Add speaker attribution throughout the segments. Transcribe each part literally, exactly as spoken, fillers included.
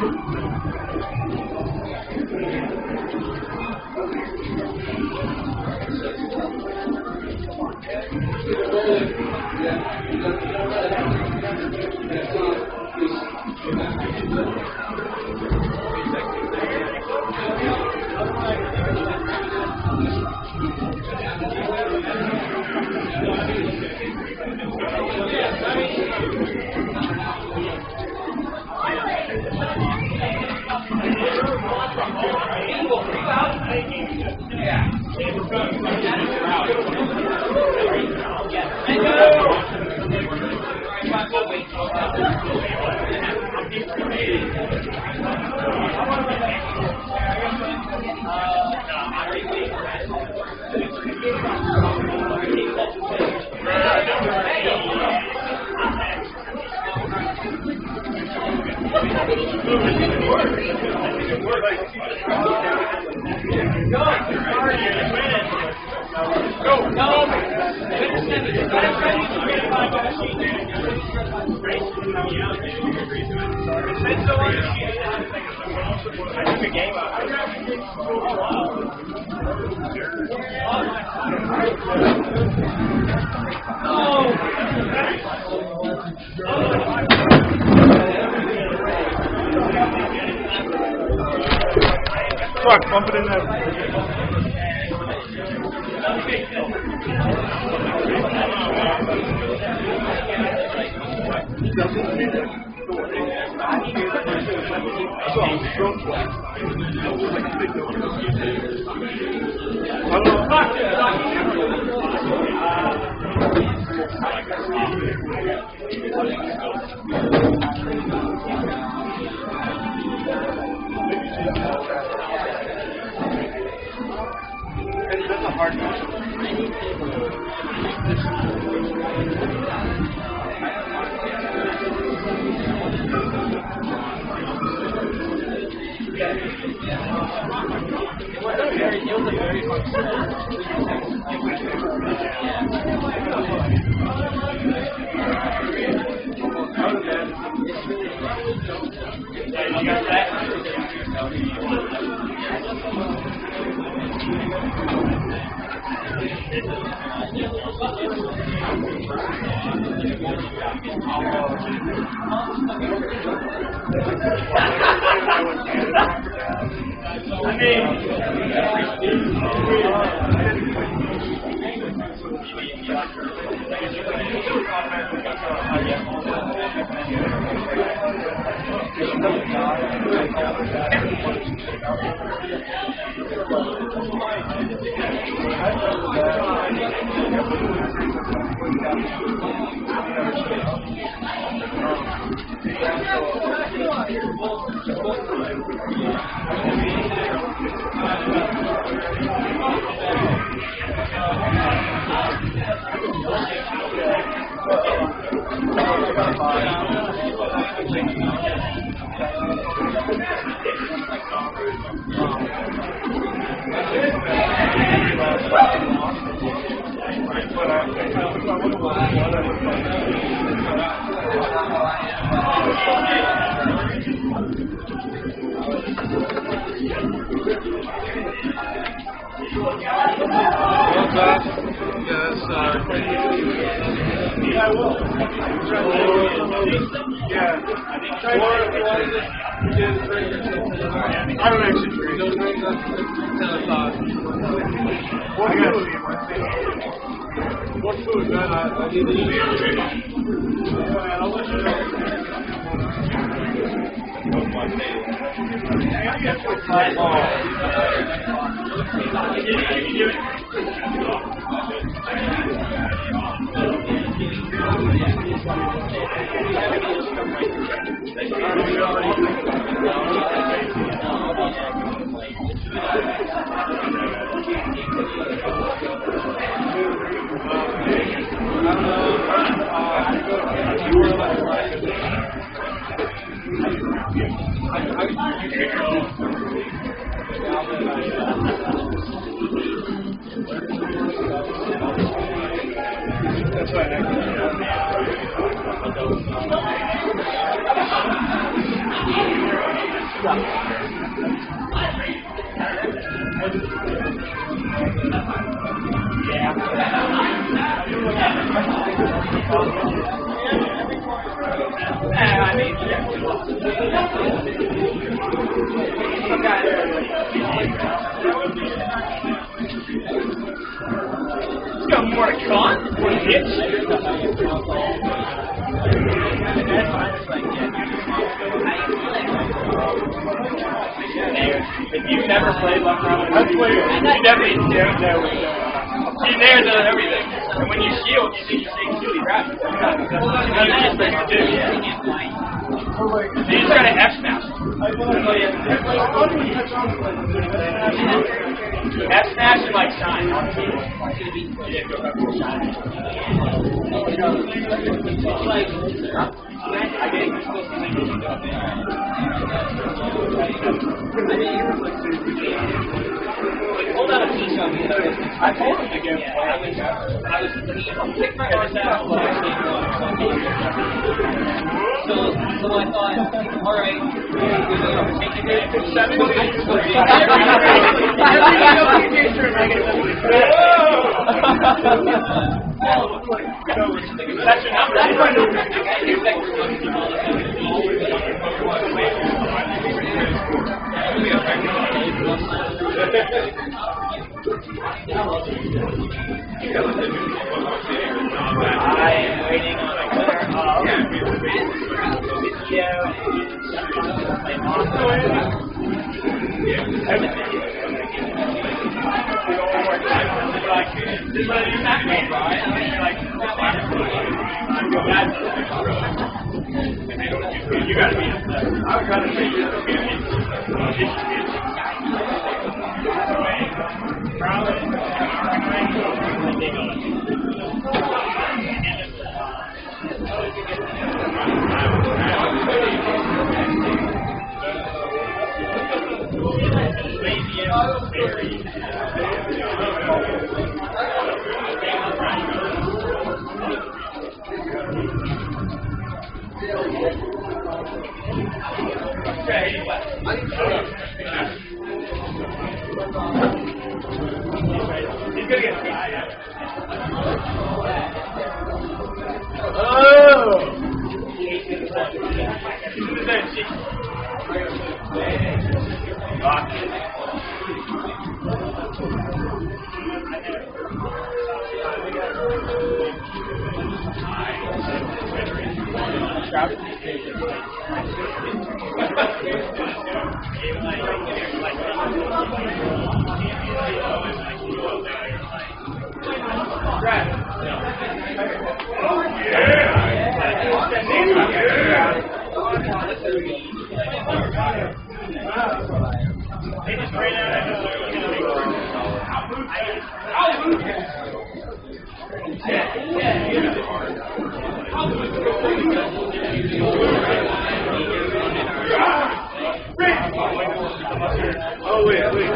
Speaker 1: Fuck, bump it in there. That's a hard one. I mean, yes, uh, yeah, I will. Yeah. I don't actually drink. Don't drink. That's kind of thought. What food? What food, man? I, I need to eat. I'll let you know. That's right. I mean, some guy there. You got Mordicon? What hits? If you've never played Luck Round, you definitely know. You're there to everything. And when you shield, you think you're taking really rapid. That's what you're supposed to do. So you just gotta F-smash. F-smash and like shine. Yeah, go back to shine. I get it. Hold on a piece on me. I told him to go. I was, I was, pick my horse out. So, so I thought, all right, take it back. Seven. That's your number. That's my number. I am waiting on a winner of video and this is what you're not going to buy. And you're like, you got to be upset. I was trying to say you're okay. Oh, wait, wait.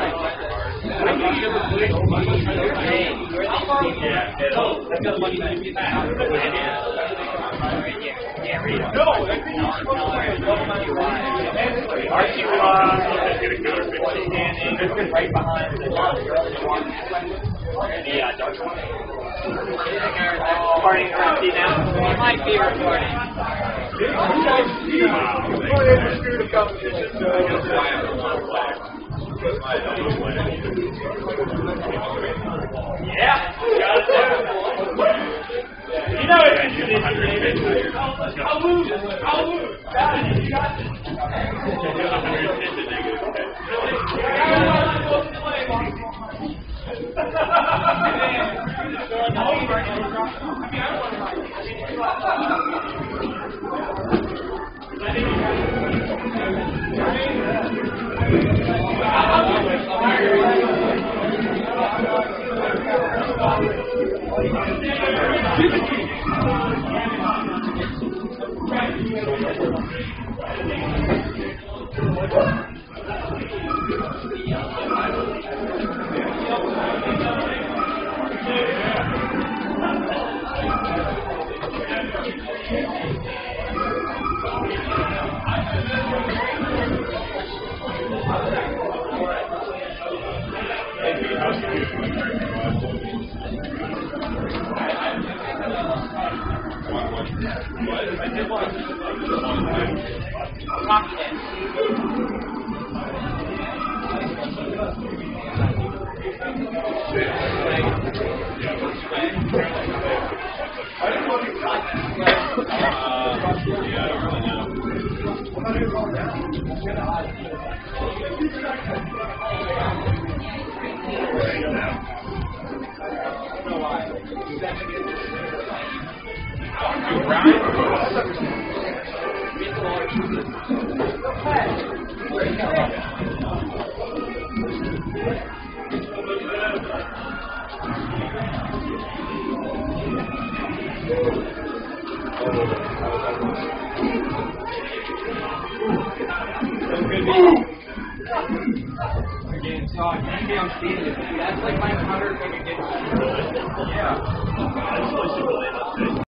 Speaker 1: Right behind the yeah, dark one. Partying around T now. My favorite party. Yeah, got it there. You know it's interesting. I'll move. I'll move. Got it. You got it. Again, so I can't be on speed. That's like my counter thing against. Yeah.